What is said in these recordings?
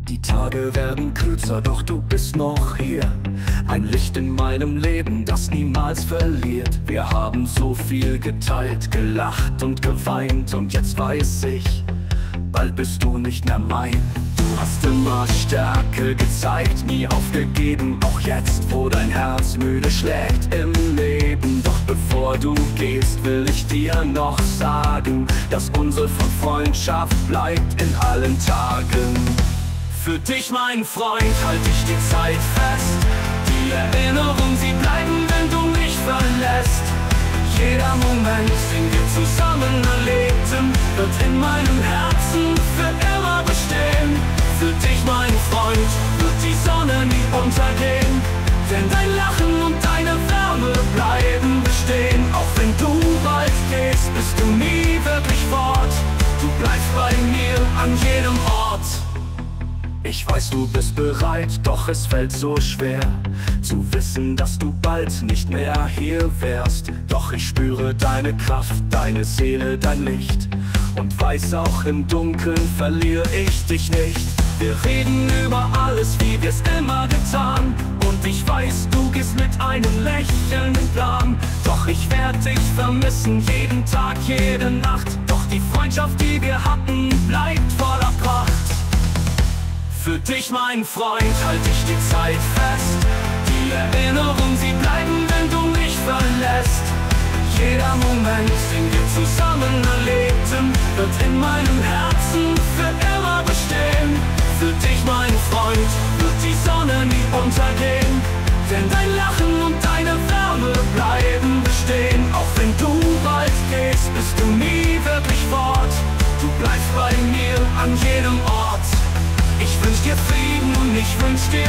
Die Tage werden kürzer, doch du bist noch hier. Ein Licht in meinem Leben, das niemals verliert. Wir haben so viel geteilt, gelacht und geweint. Und jetzt weiß ich, bald bist du nicht mehr mein. Du hast immer Stärke gezeigt, nie aufgegeben. Auch jetzt, wo dein Herz müde schlägt im Leben. Doch bevor du gehst, will ich dir noch sagen, dass unsere Freundschaft bleibt in allen Tagen. Für dich, mein Freund, halt ich die Zeit fest. Die Erinnerungen, sie bleiben, wenn du mich verlässt. Jeder Moment, den wir zusammen erlebten, wird in meinem Herzen für immer bestehen. Für dich, mein Freund, wird die Sonne nie untergehen. Denn dein Lachen und deine Wärme bleiben bestehen. Auch wenn du bald gehst, bist du nie wirklich fort. Du bleibst bei mir an jedem Ort. Ich weiß, du bist bereit, doch es fällt so schwer zu wissen, dass du bald nicht mehr hier wärst. Doch ich spüre deine Kraft, deine Seele, dein Licht und weiß, auch im Dunkeln verliere ich dich nicht. Wir reden über alles, wie wir's immer getan. Und ich weiß, du gehst mit einem Lächeln im Plan. Doch ich werde dich vermissen, jeden Tag, jede Nacht. Doch die Freundschaft, die wir hatten, bleibt voller Pracht. Für dich, mein Freund, halt ich die Zeit fest. Die Erinnerungen, sie bleiben, wenn du mich verlässt. Jeder Moment, den wir zusammen erlebten, wird in meinem Herzen für immer bestehen. Für dich, mein Freund, wird die Sonne nie untergehen. Denn dein Lachen und deine Wärme bleiben bestehen. Auch wenn du bald gehst, bist du nie wirklich fort. Du bleibst bei mir an jedem Ort. Ich wünsch dir Frieden und ich wünsch dir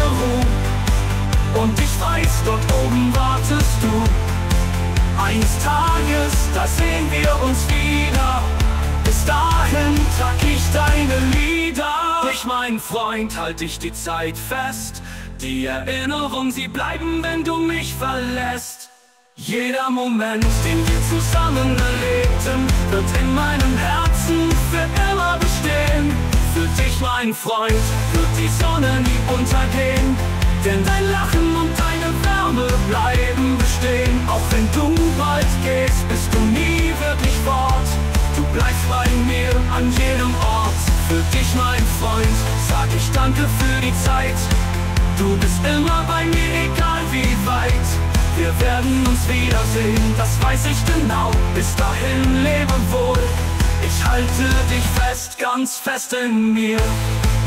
Ruhe. Und ich weiß, dort oben wartest du. Eines Tages, da sehen wir uns wieder. Bis dahin trag ich deine Lieder. Dich, mein Freund, halt ich die Zeit fest. Die Erinnerungen, sie bleiben, wenn du mich verlässt. Jeder Moment, den wir zusammen erlebten, wird in meinem Herzen für immer bestehen. Für dich, mein Freund, wird die Sonne nie untergehen. Denn dein Lachen und deine Wärme bleiben bestehen. Auch wenn du bald gehst, bist du nie wirklich fort. Du bleibst bei mir an jedem Ort. Für dich, mein Freund, sag ich danke für die Zeit. Du bist immer bei mir, egal wie weit. Wir werden uns wiedersehen, das weiß ich genau. Bis dahin lebe wohl. Ich halte dich fest, ganz fest in mir.